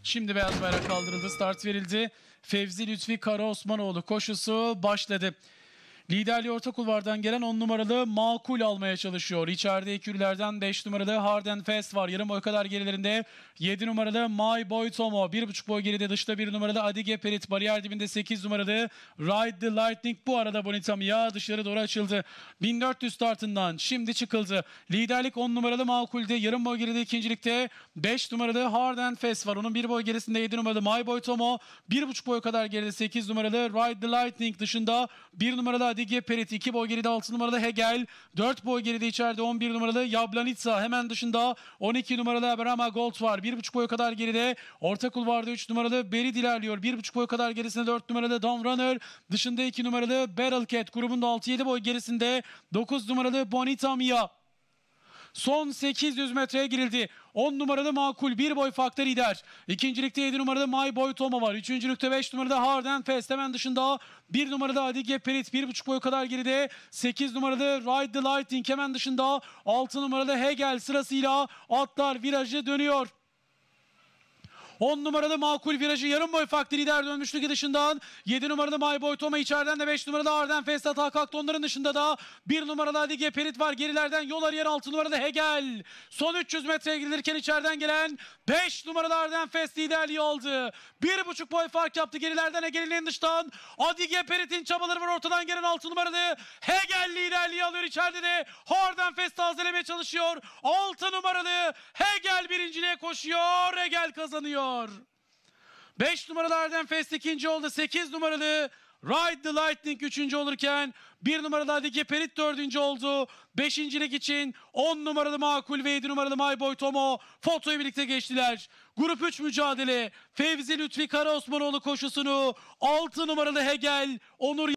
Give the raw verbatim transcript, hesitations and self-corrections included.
Şimdi beyaz bayrak kaldırıldı, start verildi. Fevzi Lütfi Karaosmanoğlu koşusu başladı. Liderliği orta kulvardan gelen on numaralı Makul almaya çalışıyor. İçeride ekürlerden beş numaralı Hard and Fast var. Yarım boy kadar gerilerinde yedi numaralı My Boy Tomo. bir buçuk boy geride dışta bir numaralı Adige Perit. Bariyer dibinde sekiz numaralı Ride the Lightning. Bu arada Bonita Mia dışarı doğru açıldı. bin dört yüz startından şimdi çıkıldı. Liderlik on numaralı Makul'de. Yarım boy geride ikincilikte beş numaralı Hard and Fast var. Onun bir boy gerisinde yedi numaralı My Boy Tomo. bir buçuk boy kadar geride sekiz numaralı Ride the Lightning dışında bir numaralı Adige Perit, iki boy geride altı numaralı Hegel, dört boy geride içeride on bir numaralı Yablanitsa, hemen dışında on iki numaralı Abrama Gold var. bir buçuk boy kadar geride orta kulvarda üç numaralı Berid ilerliyor. bir buçuk boy kadar gerisinde dört numaralı Dawn Runner, dışında iki numaralı Battle Cat, grubunda altı yedi boy gerisinde dokuz numaralı Bonita Mia. Son sekiz yüz metreye girildi. on numaralı Makul bir boy farklı lider. İkincilikte yedi numaralı My Boy Tomo var. Üçüncülükte beş numaralı Hard and Fast. Hemen dışında bir numaralı Adige Perit. bir buçuk boy kadar geride. sekiz numaralı Ride the Lightning. Hemen dışında altı numaralı Hegel sırasıyla atlar virajı dönüyor. on numaralı Makul virajı yarım boy farklı lider dönmüştü dışından. yedi numaralı My Boy Tomo, içeriden de beş numaralı Arden Fest atağa kalktı. Onların dışında da bir numaralı Adige Perit var. Gerilerden yol arayan altı numaralı Hegel. Son üç yüz metreye gidilirken içeriden gelen beş numaralı Arden Fest liderliği aldı. bir buçuk boy fark yaptı. Gerilerden Hegel'in en dıştan Adige Perit'in çabaları var. Ortadan gelen altı numaralı Hegel liderliği alıyor. İçeride de Arden Fest tazelemeye çalışıyor. altı numaralı Hegel birinciliğe koşuyor. Hegel kazanıyor. beş numaralı Arden Fest ikinci oldu. sekiz numaralı Ride the Lightning üçüncü olurken bir numaralı Adige Perit dördüncü oldu. beşincilik için on numaralı Makul ve yedi numaralı My Boy Tomo fotoyu birlikte geçtiler. Grup üç mücadele. Fevzi Lütfi Karaosmanoğlu koşusunu altı numaralı Hegel, Onur